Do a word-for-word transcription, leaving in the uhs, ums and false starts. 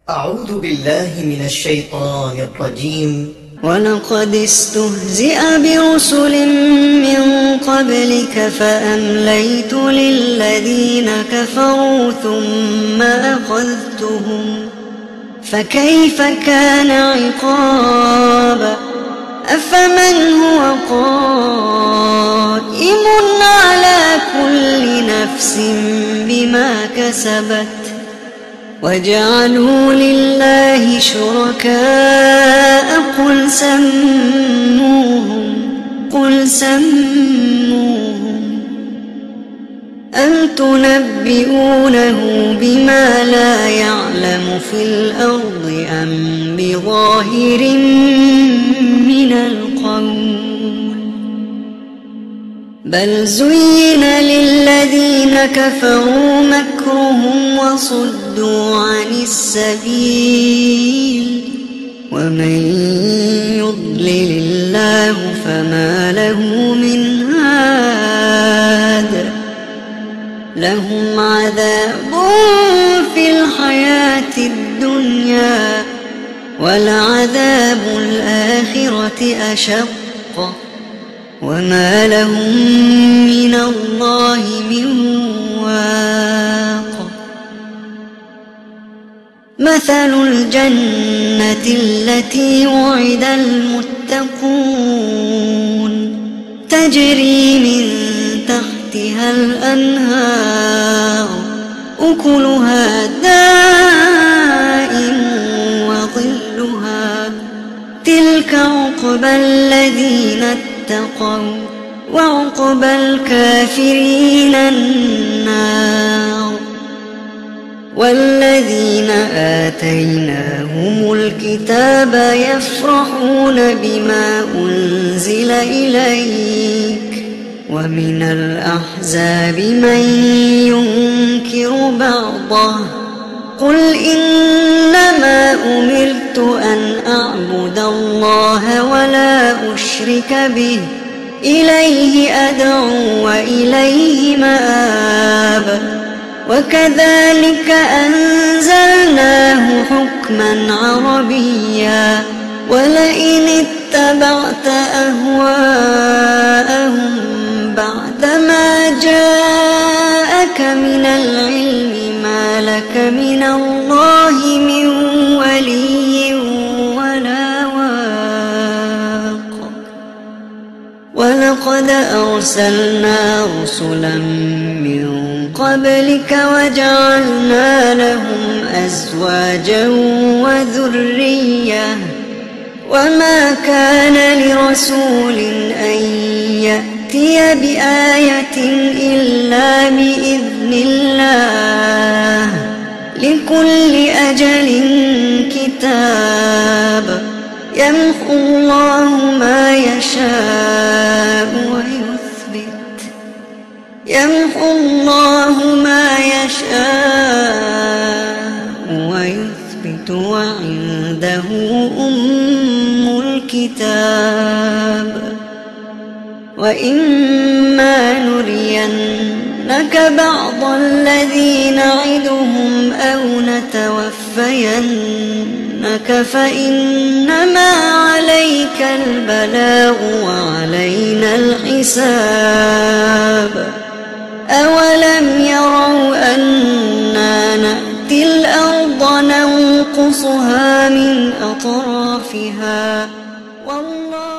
أعوذ بالله من الشيطان الرجيم. ولقد استهزئ برسل من قبلك فأمليت للذين كفروا ثم أخذتهم فكيف كان عقاب. أفمن هو قائم على كل نفس بما كسبت وجعلوا لله شركاء قل سموهم قل سموهم أم تنبئونه بما لا يعلم في الأرض أم بظاهر من القول بل زين للذين كفروا مكرهم وصدوا عن السبيل ومن يضلل الله فما له من هاد لهم عذاب في الحياة الدنيا ولعذاب الآخرة أشق وما لهم من الله من واق. مثل الجنة التي وعد المتقون تجري من تحتها الأنهار أكلها دائم وظلها تلك عقبى الذين اتقوا وعقبى الكافرين النار. والذين آتيناهم الكتاب يفرحون بما أنزل إليك ومن الأحزاب من ينكر بعضه قل إنما أمرت أن أعبد الله ولا أشرك به إليه أدعو وإليه مآب. وكذلك أنزلناه حكما عربيا ولئن اتبعت أهواءهم بعدما جاءك من العلم ما لك من الله من ولي ولا واق. ولقد أرسلنا رسلا من قبلك وجعلنا لهم أزواجا وذرية وما كان لرسول أن يأتي بآية إلا بإذن الله لكل أجل كتاب يمحو الله ما يشاء ويثبت يمحو الله ما يشاء ويثبت وعنده أم الكتاب. وإما نرينك بعض الذي نعدهم أو نتوفينك فإنما عليك البلاغ وعلينا الحساب. أولم يروا أنا نأتي الأرض ننقصها من أطرافها والله